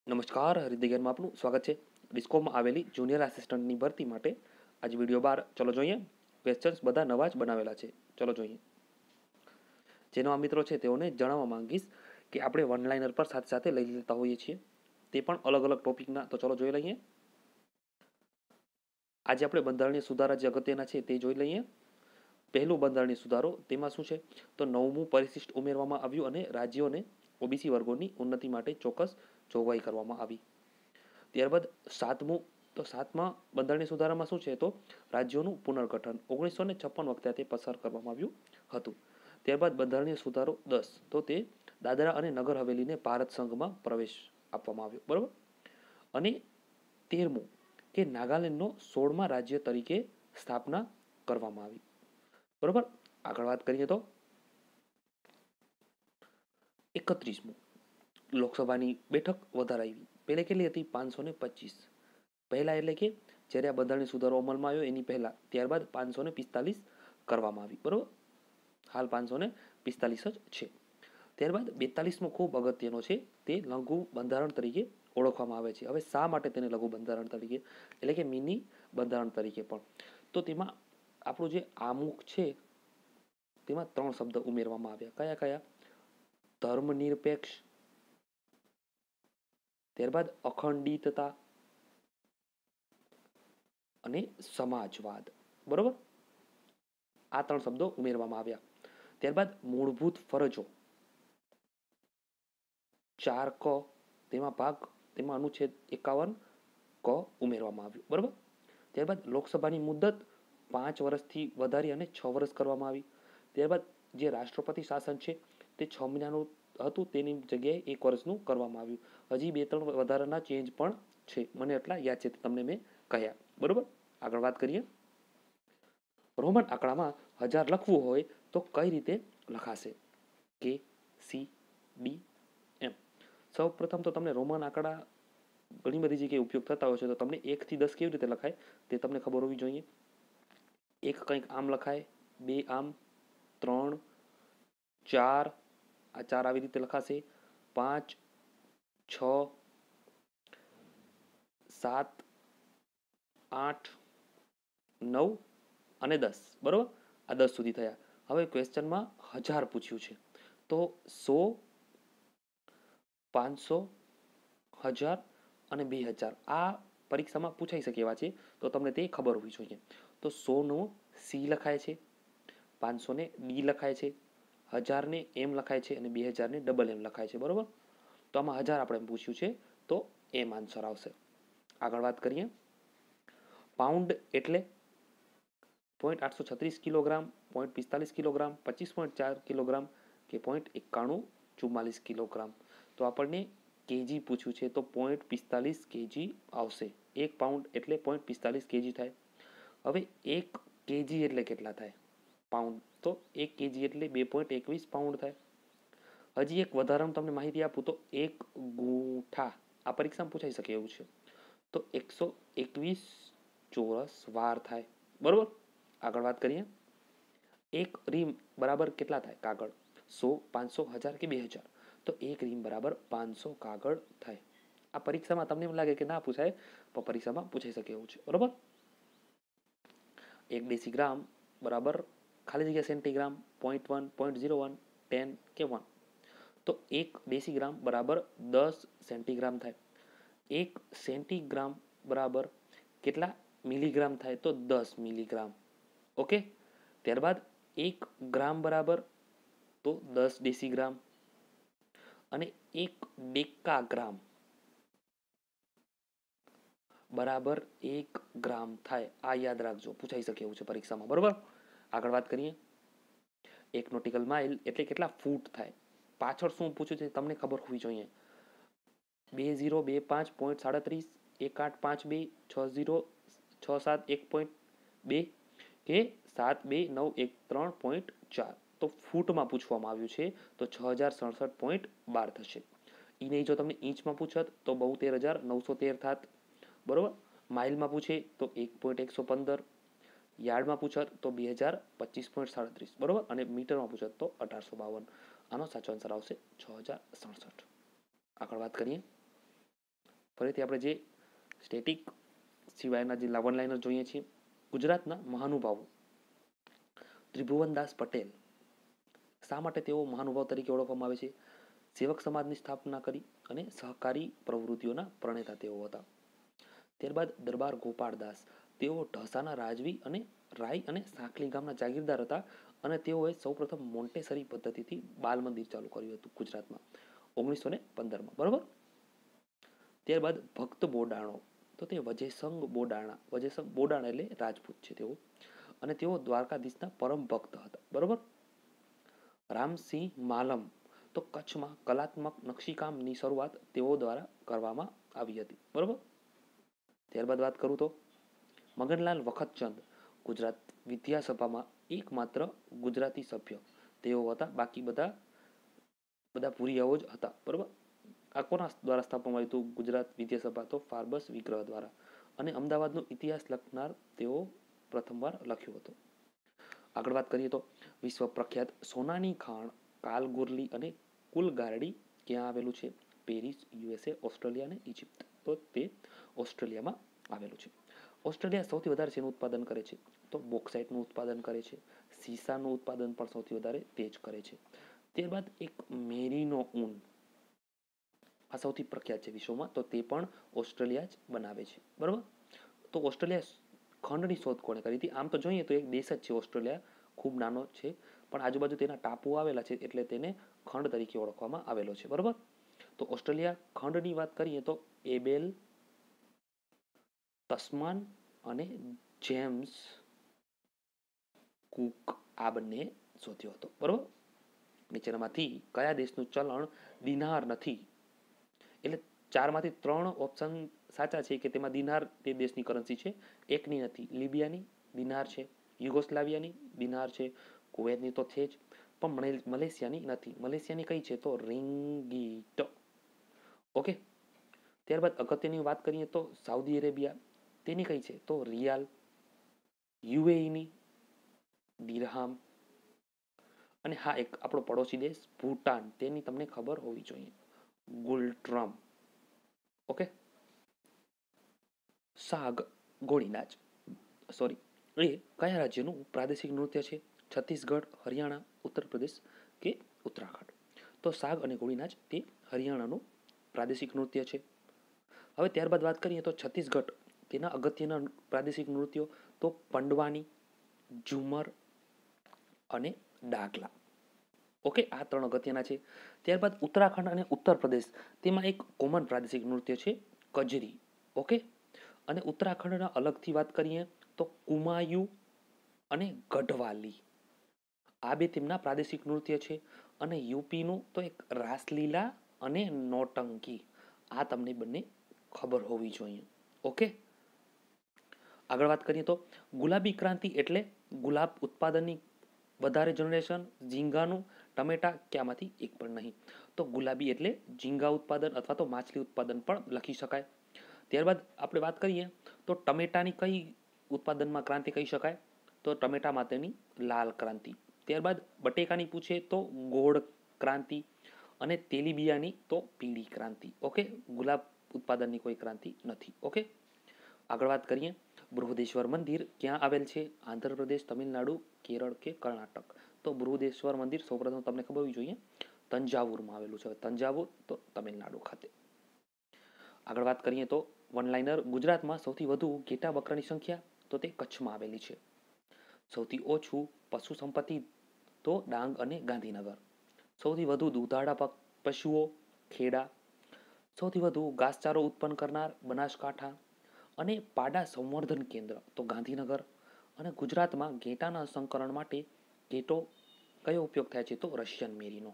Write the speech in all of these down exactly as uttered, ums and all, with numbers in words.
નમસ્કાર, હરિદિગરમાં આપનું સ્વાગત છે. ડિસ્કોમાં આવેલી જુનિયર આસિસ્ટન્ટની ભરતી માટે આજે વિડીયો બાર. ચલો જોઈએ. ક્વેશ્ચન્સ બધા નવા જ બનાવેલા છે. ચલો જોઈએ. જેનો આ મિત્રો છે તેઓને જણાવવા માંગીશ કે આપણે વન લાઇનર પર સાથે સાથે લઈ લેતા હોઈએ છીએ, તે પણ અલગ અલગ ટોપિકના. તો ચલો જોઈ લઈએ. આજે આપણે બંધારણીય સુધારા જે અગત્યના છે તે જોઈ લઈએ. પહેલું બંધારણીય સુધારો, તેમાં શું છે તો નવમું પરિશિષ્ટ ઉમેરવામાં આવ્યું અને રાજ્યોને ઓબીસી વર્ગોની ઉન્નતિ માટે ચોક્કસ જોગવાઈ કરવામાં આવી. ત્યારબાદ સાતમું, તો સાતમા બંધારણીય સુધારામાં શું છે તો રાજ્યોનું પુનર્ગઠન ઓગણીસો ને છપ્પન વખતે તે પસાર કરવામાં આવ્યું હતું. ત્યારબાદ બંધારણીય સુધારો દસ, તો તે દાદરા અને નગર હવેલીને ભારત સંઘમાં પ્રવેશ આપવામાં આવ્યો, બરાબર. અને તેરમું કે નાગાલેન્ડનો સોળમા રાજ્ય તરીકે સ્થાપના કરવામાં આવી, બરોબર. આગળ વાત કરીએ તો એકત્રીસમું, લોકસભાની બેઠક વધારાવી. પહેલે કેટલી હતી? પાંચસો ને પચીસ. પહેલા એટલે કે જ્યારે આ બંધારણીય સુધારો અમલમાં આવ્યો એની પહેલા. ત્યારબાદ પાંચસો ને પિસ્તાલીસ કરવામાં આવી, બરોબર. હાલ પાંચસો ને પિસ્તાલીસ જ છે. ત્યારબાદ બેતાલીસમો ખૂબ અગત્યનો છે, તે લઘુ બંધારણ તરીકે ઓળખવામાં આવે છે. હવે શા માટે તેને લઘુ બંધારણ તરીકે, એટલે કે મિની બંધારણ તરીકે પણ? તો તેમાં આપણું જે આમુખ છે તેમાં ત્રણ શબ્દ ઉમેરવામાં આવ્યા. કયા કયા? ધર્મનિરપેક્ષ, ત્યારબાદ અખંડિતતા અને સમાજવાદ, બરોબર. આ ત્રણ શબ્દો ઉમેરવામાં આવ્યા. ત્યારબાદ મૂળભૂત ફરજો ચાર ક, તેમાં ભાગ, તેમાં અનુચ્છેદ એકાવન ક ઉમેરવામાં આવ્યું, બરોબર. ત્યારબાદ લોકસભાની મુદત પાંચ વર્ષથી વધારી અને છ વર્ષ કરવામાં આવી. ત્યારબાદ જે રાષ્ટ્રપતિ શાસન છે તે છ મહિનાનું હતું, તેની જગ્યાએ એક વર્ષનું કરવામાં આવ્યું. હજી બે ત્રણ વધારાના ચેન્જ પણ છે, મને એટલા યાદ છે, તમને મેં કહ્યા, બરોબર. આગળ વાત કરીએ. રોમન આંકડામાં હજાર લખવું હોય તો કઈ રીતે લખાશે? કે, સી, ડી, એમ. સૌ પ્રથમ તો તમને રોમન આંકડા ઘણી બધી જગ્યાએ ઉપયોગ થતા હોય છે, તો તમને એક થી દસ કેવી રીતે લખાય તે તમને ખબર હોવી જોઈએ. એક કંઈક આમ લખાય, બે આમ, ત્રણ, ચાર, આ ચાર આવી રીતે લખાશે, પાંચ, છ, સાત, આઠ, નવ અને દસ, બરોબર. આ દસ સુધી થયા. હવે ક્વેશ્ચનમાં હજાર પૂછ્યું છે, તો સો, પાંચસો, હજાર અને બે હજાર આ પરીક્ષામાં પૂછાઈ શકે એવા છે, તો તમને તે ખબર હોવી જોઈએ. તો સોનો સી લખાય છે, પાંચસોને ડી લખાય છે, હજારને એમ લખાય છે અને બે હજારને ડબલ એમ લખાય છે, બરોબર. તો આમાં હજાર આપણે પૂછ્યું છે, તો એમ આન્સર આવશે. આગળ વાત કરીએ. પાઉન્ડ એટલે પોઈન્ટ આઠસો છત્રીસ કિલોગ્રામ, પોઈન્ટ પિસ્તાલીસ કિલોગ્રામ, પચીસ પોઈન્ટ ચાર કિલોગ્રામ કે પોઈન્ટ એકાણું ચુમ્માલીસ કિલોગ્રામ. તો આપણને કેજી પૂછ્યું છે, તો પોઈન્ટ પિસ્તાલીસ કેજી આવશે. એક પાઉન્ડ એટલે પોઈન્ટ પિસ્તાલીસ કેજી થાય. હવે એક કેજી એટલે કેટલા થાય? પાઉન્ડ. તો એક કેજી એટલે બે પોઈન્ટ એકવીસ પાઉન્ડ થાય. હજી એક વધારાનું તમને માહિતી આપું તો એક ગુઠા, આ પરીક્ષામાં પૂછાઈ શકે એવું છે, તો એકસો એકવીસ ચોરસ વાર થાય, બરોબર. આગળ વાત કરીએ. એક રીમ બરાબર કેટલા થાય કાગળ? સો, પાંચસો, હજાર કે બે હજાર? તો એક રીમ બરાબર પાંચસો કાગળ થાય. આ પરીક્ષામાં તમને એમ લાગે કે ના પૂછાય, પણ પરીક્ષામાં પૂછાઈ શકે એવું છે, બરોબર. એક ડેસીગ્રામ બરાબર ખાલી જગ્યા centigram, point one, point zero one, ten કે વન? તો એક ડેસીગ્રામ બરાબર દસ સેન્ટીગ્રામ થાય. એક સેન્ટીગ્રામ બરાબર કેટલા મિલીગ્રામ થાય? તો દસ મિલીગ્રામ, ઓકે. ત્યારબાદ એક ગ્રામ બરાબર તો દસ ડેસીગ્રામ અને એક ડેકાગ્રામ બરાબર એક ગ્રામ થાય. આ યાદ રાખજો, પૂછાઈ શકે એવું છે પરીક્ષામાં, બરોબર. આગળ વાત કરીએ. એક નોટિકલ માઇલ એટલે કેટલા ફૂટ થાય? પાછળ શું પૂછ્યું છે તમને ખબર હોવી જોઈએ. બે ઝીરો બે પાંચ પોઈન્ટ સાડત્રીસ, એક આઠ પાંચ બે, છ ઝીરો છ સાત એક પોઈન્ટ બે કે સાત બે નવ એક ત્રણ પોઈન્ટ ચાર? તો ફૂટમાં પૂછવામાં આવ્યું છે, તો છ હજાર સડસઠ પોઈન્ટ બાર થશે. એ નહીં જો તમને ઇંચમાં પૂછત તો બોતેર હજાર નવસો તેર થાત, બરોબર. માઇલમાં પૂછે તો એક પોઈન્ટ એકસો પંદર, યાર્ડમાં પૂછત તો બે હજાર પચીસ પોઈન્ટ સાડત્રીસ, બરોબર. અને મીટરમાં પૂછત તો અઢારસો બાવન. આનો સાચો આન્સર આવશે છ હજાર સડસઠ. આગળ વાત કરીએ. ફરીથી આપણે જે સ્ટેટિક સિવાયના જે વન લાઇનર જોઈએ છીએ. ગુજરાતના મહાનુભાવો ત્રિભુવનદાસ પટેલ. શા માટે તેઓ મહાનુભાવ તરીકે ઓળખવામાં આવે છે? સેવક સમાજની સ્થાપના કરી અને સહકારી પ્રવૃત્તિઓના પ્રણેતા તેઓ હતા. ત્યારબાદ દરબાર ગોપાળદાસ. તેઓ ઢસાના રાજવી અને રાય અને સાંકલી ગામના જાગીરદાર હતા અને તેઓએ સૌપ્રથમ મોન્ટેસરી પદ્ધતિથી બાલ મંદિર ચાલુ કર્યું હતું ગુજરાતમાં ઓગણીસો ને પંદરમાં. બરોબર. ત્યારબાદ ભક્ત બોડાણો. તો તે વજેસંગ બોડાણા. વજેસંગ બોડાણા એટલે રાજપૂત છે તેઓ, અને તેઓ દ્વારકાધીશના પરમ ભક્ત હતા. બરોબર. રામસિંહ માલમ. તો કચ્છમાં કલાત્મક નકશીકામની શરૂઆત તેઓ દ્વારા કરવામાં આવી હતી. બરોબર. ત્યારબાદ વાત કરું તો મગનલાલ વખતચંદ. ગુજરાત વિદ્યાસભામાં એકમાત્ર ગુજરાતી સભ્ય તેઓ હતા. બાકી બધા બધા ભૂરિયાઓ જ હતા. બરોબર. આ કોના દ્વારા સ્થાપવામાં આવ્યું હતું ગુજરાત વિદ્યાસભા? તો ફાર્બસ વિગ્રહ દ્વારા. અને અમદાવાદનો ઇતિહાસ લખનાર તેઓ પ્રથમવાર લખ્યો હતો. આગળ વાત કરીએ તો વિશ્વ પ્રખ્યાત સોનાની ખાણ કાલગુરલી અને કુલગારડી ક્યાં આવેલું છે? પેરિસ, યુએસએ, ઓસ્ટ્રેલિયા અને ઇજિપ્ત. તો તે ઓસ્ટ્રેલિયામાં આવેલું છે. ઓસ્ટ્રેલિયા સૌથી વધારે શેનું ઉત્પાદન કરે છે? તો બોક્સાઇટનું ઉત્પાદન કરે છે. સીસાનું ઉત્પાદન પણ સૌથી વધારે તે જ કરે છે. ત્યારબાદ એક મેરીનો ઊન, આ સૌથી પ્રખ્યાત છે વિશ્વમાં, તો તે પણ ઓસ્ટ્રેલિયા જ બનાવે છે. બરોબર. તો ઓસ્ટ્રેલિયા ખંડની શોધ કોણે કરી હતી? આમ તો જોઈએ તો એક દેશ જ છે ઓસ્ટ્રેલિયા, ખૂબ નાનો છે, પણ આજુબાજુ તેના ટાપુઓ આવેલા છે એટલે તેને ખંડ તરીકે ઓળખવામાં આવેલો છે. બરોબર. તો ઓસ્ટ્રેલિયા ખંડની વાત કરીએ તો એબેલ, તસ્માન અને જેમ્સ કુક આ બંને શોધ્યો હતો. બરોબર. નીચેનામાંથી કયા દેશનું ચલણ દિનાર નથી? એટલે ચારમાંથી ત્રણ ઓપ્શન સાચા છે કે તેમાં દિનાર તે દેશની કરન્સી છે, એકની નથી. લિબિયાની દિનાર છે, યુગોસ્લાવિયાની દિનાર છે, કુવૈતની તો છે જ, પણ મલેશિયાની નથી. મલેશિયાની કઈ છે? તો રિંગીટ. ઓકે. ત્યારબાદ અગત્યની વાત કરીએ તો સાઉદી અરેબિયા, તેની કઈ છે? તો રિયાલ. યુએઈની દિરહામ. અને હા, એક આપણો પડોશી દેશ ભૂટાન, તેની તમને ખબર હોવી જોઈએ, ગુલટ્રમ. ઓકે. સાગ ઘોડી નાચ સોરી એ કયા રાજ્યનું પ્રાદેશિક નૃત્ય છે? છત્તીસગઢ, હરિયાણા, ઉત્તર પ્રદેશ કે ઉત્તરાખંડ? તો સાગ અને ઘોડી નાચ તે હરિયાણાનું પ્રાદેશિક નૃત્ય છે. હવે ત્યારબાદ વાત કરીએ તો છત્તીસગઢ, તેના અગત્યના પ્રાદેશિક નૃત્યો તો પંડવાની, ઝુમર અને ડાગલા. ઓકે, આ ત્રણ અગત્યના છે. ત્યારબાદ ઉત્તરાખંડ અને ઉત્તર પ્રદેશ, તેમાં એક કોમન પ્રાદેશિક નૃત્ય છે કજરી. ઓકે. અને ઉત્તરાખંડના અલગથી વાત કરીએ તો કુમાયુ અને ગઢવાલી, આ બે તેમના પ્રાદેશિક નૃત્ય છે. અને યુપીનું તો એક રાસલીલા અને નોટંકી, આ તમને બંને ખબર હોવી જોઈએ. ઓકે. આગળ વાત કરીએ તો ગુલાબી ક્રાંતિ એટલે ગુલાબ ઉત્પાદનની વધારે જનરેશન, ઝીંગાનું, ટમેટા, ક્યાંમાંથી એક પણ નહીં. તો ગુલાબી એટલે ઝીંગા ઉત્પાદન અથવા તો માછલી ઉત્પાદન પણ લખી શકાય. ત્યારબાદ આપણે વાત કરીએ તો ટમેટાની કઈ ઉત્પાદનમાં ક્રાંતિ કહી શકાય? તો ટમેટા માટેની લાલ ક્રાંતિ. ત્યારબાદ બટેકાની પૂછે તો ગોળ ક્રાંતિ, અને તેલીબિયાની તો પીળી ક્રાંતિ. ઓકે. ગુલાબ ઉત્પાદનની કોઈ ક્રાંતિ નથી. ઓકે. આગળ વાત કરીએ બૃહદેશ્વર મંદિર ક્યાં આવેલ છે? આંધ્રપ્રદેશ, તમિલનાડુ, કેરળ કે કર્ણાટક? તો બૃહદેશ્વર મંદિર સૌપ્રથમ તમને ખબર હોવી જોઈએ તંજાવુરમાં આવેલું છે. તંજાવુર તો તમિલનાડુ ખાતે. આગળ વાત કરીએ તો વન લાઇનર ગુજરાતમાં સૌથી વધુ ઘેટા બકરાની સંખ્યા, તો તે કચ્છમાં આવેલી છે. સૌથી ઓછું પશુ સંપત્તિ તો ડાંગ અને ગાંધીનગર. સૌથી વધુ દૂધાળા પશુઓ ખેડા. સૌથી વધુ ઘાસચારો ઉત્પન્ન કરનાર બનાસકાંઠા. અને પાડા સંવર્ધન કેન્દ્ર તો ગાંધીનગર. અને ગુજરાતમાં ઘેટાના સંકરણ માટે ઘેટો કયો ઉપયોગ થાય છે? તો રશિયન મેરીનો.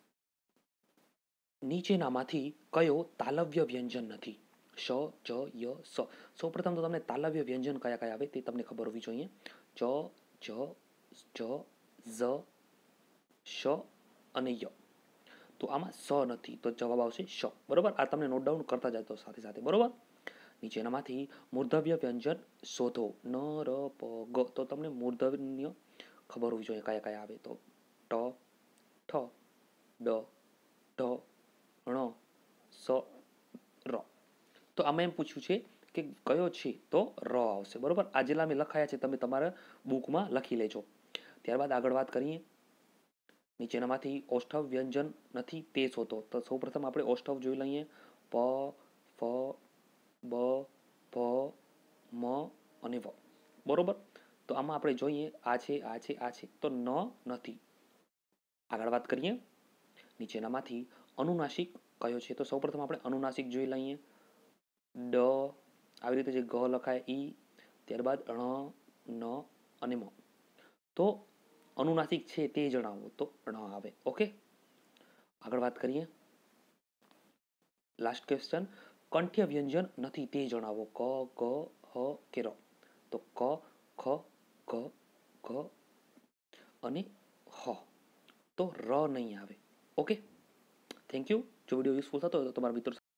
નીચેનામાંથી કયો તાલવ્ય વ્યંજન નથી? શ, ચ, ય, સ. સૌપ્રથમ તો તમને તાલવ્ય વ્યંજન કયા કયા આવે તે તમને ખબર હોવી જોઈએ. ચ, જ, જ, ઝ, શ અને ય. તો આમાં સ નથી, તો જવાબ આવશે શ. બરોબર. આ તમને નોટ ડાઉન કરતા જતો સાથે સાથે. બરોબર. નીચેનામાંથી મૂર્ધવ્ય વ્યંજન શોધો. ન, ર, પ, ગ. તો તમને મૂર્ધન્ય ખબર હોવી જોઈએ કયા કયા આવે. તો ટ, ઠ, ડ, ઢ, ણ, સ, ર. તો તો આમાં એમ પૂછ્યું છે કે કયો છે, તો ર આવશે. બરોબર, આ જેટલા મેં લખાયા છે તમે તમારા બુકમાં લખી લેજો. ત્યારબાદ આગળ વાત કરીએ. નીચેનામાંથી ઓષ્ઠવ વ્યંજન નથી તે શોધો. તો સૌપ્રથમ આપણે ઓષ્ઠવ જોઈ લઈએ. પ, ફ, બ, ભ, મ અને વ. બરોબર, તો આમાં આપણે જોઈએ આ છે, આ છે, આ છે, તો ન નથી. આગળ વાત કરીએ. નીચેનામાંથી અનુનાસિક કયો છે? તો સૌપ્રથમ આપણે અનુનાસિક જોઈ લઈએ. ડ, આવી રીતે જે ગ લખાય ઈ, ત્યારબાદ ણ, ન અને મ. તો અનુનાસિક છે તે જણાવો, તો ણ આવે. ઓકે, આગળ વાત કરીએ. લાસ્ટ ક્વેશ્ચન, કંઠ્ય વ્યંજન નથી તે જણાવો. ક, ગ, હ કે ર. તો ક, ખ, ગ, ઘ અને હ. તો ર નહીં આવે. Okay, thank you. જો વિડીયો યુઝફુલ થતો હોય તો તમારા મિત્રો